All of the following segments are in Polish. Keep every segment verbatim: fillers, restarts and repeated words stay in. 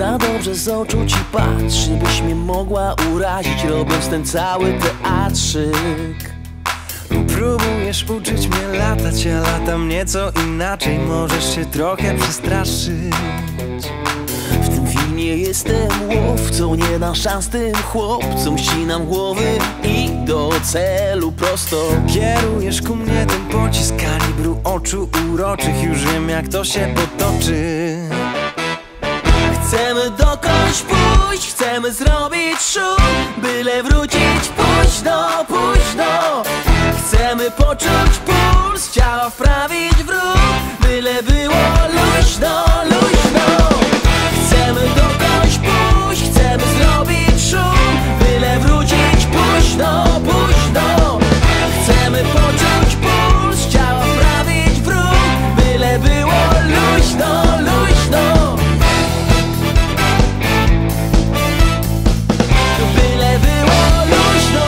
Za dobrze z oczu ci patrzy, byś mnie mogła urazić, robiąc ten cały teatrzyk. Próbujesz uczyć mnie latać, ja latam nieco inaczej. Możesz się trochę przestraszyć. W tym filmie jestem łowcą, nie dam szans tym chłopcom. Ścinam głowy i do celu prosto. Kierujesz ku mnie ten pocisk kalibru oczu uroczych. Już wiem, jak to się potoczy. Chcemy dokądś pójść, chcemy zrobić szum, byle wrócić późno, późno. Chcemy poczuć puls, ciała wprawić w ruch, byle było luźno, luźno. Chcemy dokądś pójść, chcemy zrobić szum, byle wrócić późno, późno. Chcemy poczuć puls, ciała wprawić w ruch, byle było luźno, luźno. Byle było luźno.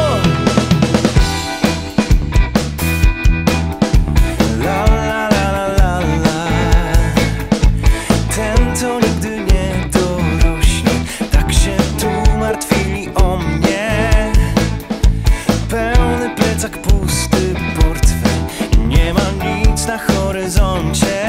La la la la la. Ten to nigdy nie dorośnie. Tak się tu martwili o mnie. Pełny plecak, pusty portfel. Nie ma nic na horyzoncie.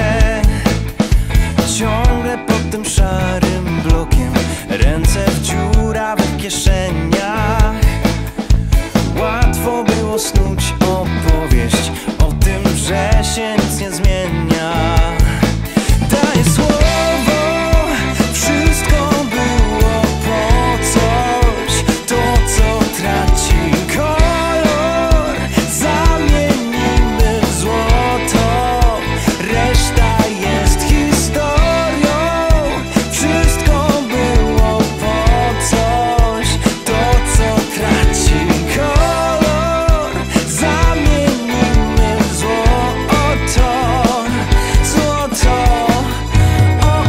Ciągle pod tym szarym blokiem. Ręce w dziurawych kieszeniach. Łatwo było snuć opowieść o tym, że się nic nie zmienia. Daję słowo, wszystko było po coś. To, co traci kolor, zamienimy w złoto. Reszta jest historią. Wszystko było po coś. To, co traci kolor, zamienimy w złoto. Złoto. O,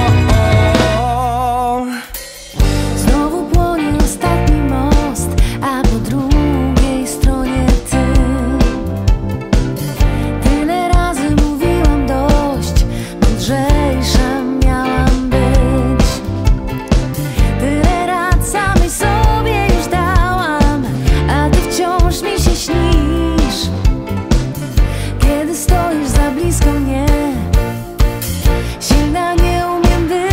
o, o. Znowu płonie ostatni most, a po drugiej stronie ty. Tyle razy mówiłam dość, mądrzejsza miałam być. Tyle rad samej sobie już dałam, a ty wciąż mi się śnisz. Kiedy stoisz za blisko mnie, silna nie umiem być.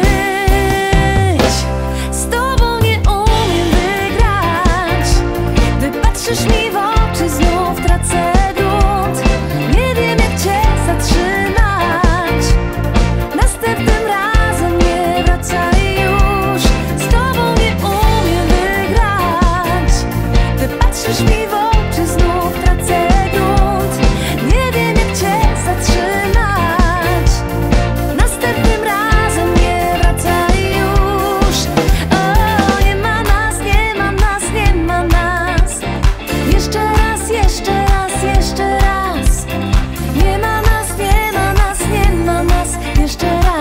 Z tobą nie umiem wygrać. Gdy patrzysz mi w oczy, znów tracę grunt. Nie wiem, jak cię zatrzymać. Następnym razem nie wracaj już. Z tobą nie umiem wygrać. Gdy patrzysz mi w oczy, znów tracę grunt. Nie wiem, jak cię zatrzymać. Następnym razem nie wracaj już. O, nie ma nas, nie ma nas, nie ma nas. Jeszcze raz, jeszcze raz, jeszcze raz. Nie ma nas, nie ma nas, nie ma nas. Jeszcze raz.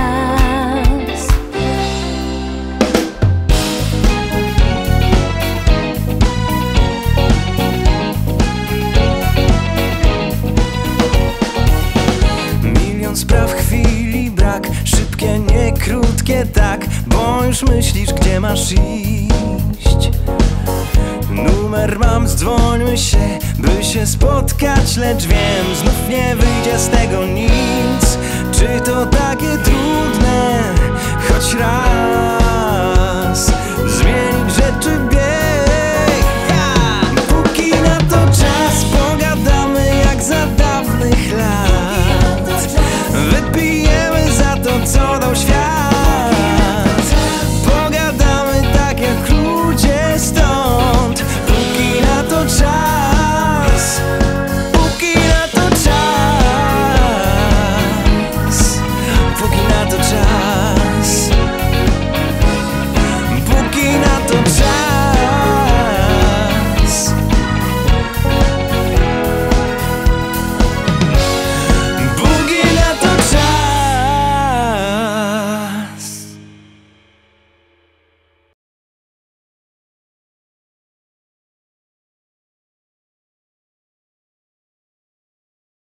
Milion spraw, chwili brak. Szybkie, nie krótkie, tak. Bo już myślisz, gdzie masz iść. Numer mam, zdzwońmy się, by się spotkać. Lecz wiem, znów nie wyjdzie z tego nic. Czy to takie trudne? Choć raz zmienić rzeczy